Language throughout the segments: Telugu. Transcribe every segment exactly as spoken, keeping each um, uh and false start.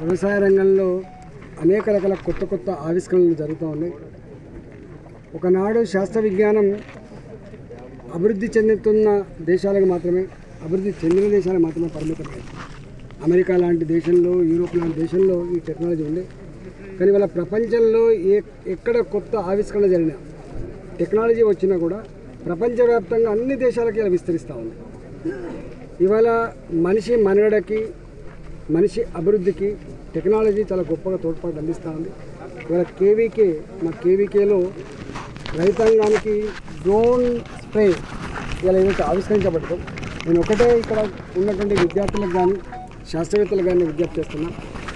వ్యవసాయ రంగంలో అనేక రకాల కొత్త కొత్త ఆవిష్కరణలు జరుగుతూ ఉన్నాయి. ఒకనాడు శాస్త్ర విజ్ఞానం అభివృద్ధి చెందుతున్న దేశాలకు మాత్రమే అభివృద్ధి చెందిన దేశాలకు మాత్రమే పరిమితమైంది. అమెరికా లాంటి దేశంలో, యూరోప్ లాంటి దేశంలో ఈ టెక్నాలజీ ఉంది. కానీ వాళ్ళ ప్రపంచంలో ఏ ఎక్కడ కొత్త ఆవిష్కరణ జరిగినా, టెక్నాలజీ వచ్చినా కూడా ప్రపంచవ్యాప్తంగా అన్ని దేశాలకి ఇలా విస్తరిస్తూ ఉంది. ఇవాళ మనిషి మనుగడకి, మనిషి అభివృద్ధికి టెక్నాలజీ చాలా గొప్పగా తోడ్పాటు అందిస్తూ ఉంది. ఇవాళ కేవీకే మా కేవీకేలో రైతాంగానికి డ్రోన్ స్ప్రే ఇలా ఏదైతే ఆవిష్కరించబడదో, నేను ఒకటే ఇక్కడ ఉన్నటువంటి విద్యార్థులకు కానీ శాస్త్రవేత్తలకు కానీ విజ్ఞప్తి చేస్తున్నా.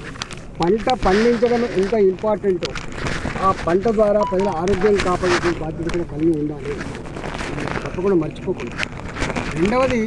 పంట పండించడం ఎంత ఇంపార్టెంటో ఆ పంట ద్వారా ప్రజల ఆరోగ్యం కాపాడే బాధ్యత కూడా కలిగి ఉండాలి, తప్పకుండా మర్చిపోకుండా. రెండవది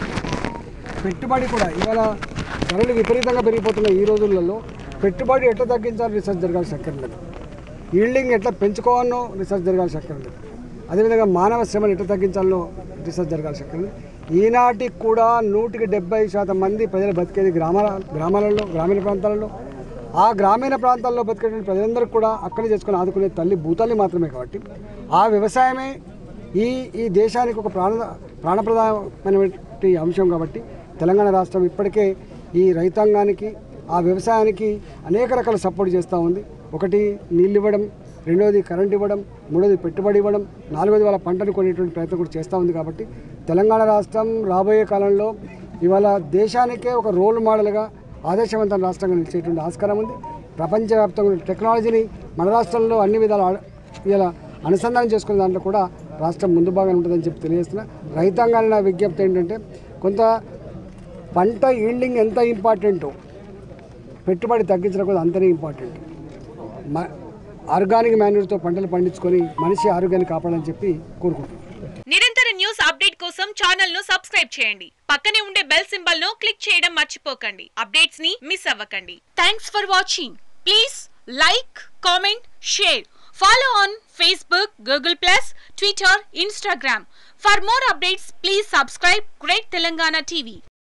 పెట్టుబడి కూడా. ఇవాళ ధరలు విపరీతంగా పెరిగిపోతున్న ఈ రోజులలో పెట్టుబడి ఎట్లా తగ్గించాలో రీసెర్చ్ జరగాల్సి అక్కర్లేదు. ఈల్డింగ్ ఎట్లా పెంచుకోవాలో రీసెర్చ్ జరగాల్సి అక్కర్లేదు. అదేవిధంగా మానవ శ్రమను ఎట్లా తగ్గించాలో రీసెర్చ్ జరగాల్సి అక్కర్లేదు. ఈనాటికి కూడా నూటికి డెబ్బై శాతం మంది ప్రజలు బతికేది గ్రామాల గ్రామాలలో గ్రామీణ ప్రాంతాలలో. ఆ గ్రామీణ ప్రాంతాల్లో బతికేటువంటి ప్రజలందరికీ కూడా అక్కడే చేసుకుని ఆదుకునే తల్లి భూతల్లి మాత్రమే. కాబట్టి ఆ వ్యవసాయమే ఈ ఈ దేశానికి ఒక ప్రాణ ప్రాణప్రదమైనటువంటి అంశం. కాబట్టి తెలంగాణ రాష్ట్రం ఇప్పటికే ఈ రైతాంగానికి, ఆ వ్యవసాయానికి అనేక రకాల సపోర్ట్ చేస్తూ ఉంది. ఒకటి నీళ్ళు ఇవ్వడం, రెండవది కరెంట్ ఇవ్వడం, మూడవది పెట్టుబడి ఇవ్వడం, నాలుగవది వాళ్ళ పంటను కొనేటువంటి ప్రయత్నం కూడా చేస్తూ ఉంది. కాబట్టి తెలంగాణ రాష్ట్రం రాబోయే కాలంలో ఇవాళ దేశానికే ఒక రోల్ మోడల్గా, ఆదర్శవంతమైన రాష్ట్రంగా నిలిచేటువంటి ఆస్కారం ఉంది. ప్రపంచవ్యాప్తంగా టెక్నాలజీని మన రాష్ట్రంలో అన్ని విధాలు ఇలా అనుసంధానం చేసుకునే దాంట్లో కూడా రాష్ట్రం ముందు భాగంగా ఉంటుందని చెప్పి తెలియజేస్తున్నా. రైతాంగాన్ని నా విజ్ఞప్తి ఏంటంటే, కొంత పంట ఈల్డింగ్ ఎంత ఇంపార్టెంటో పెట్టుబడి తగ్గించడం కూడా అంతనే ఇంపార్టెంట్. మ ఆర్గానిక్ మాన్యూర్తో పంటలు పండించుకొని మనిషి ఆరోగ్యాన్ని కాపాడాలని చెప్పి కోరుకుంటున్నాను. నిరంతర న్యూస్ అప్డేట్ కోసం ఛానల్ ను సబ్స్క్రైబ్ చేయండి. పక్కనే ఉండే బెల్ సింబల్ ను క్లిక్ చేయడం మర్చిపోకండి. అప్డేట్స్ ని మిస్ అవ్వకండి. Thanks for watching. Please like, comment, share. Follow on Facebook, Google plus, Twitter, Instagram. For more updates, please subscribe Great Telangana T V.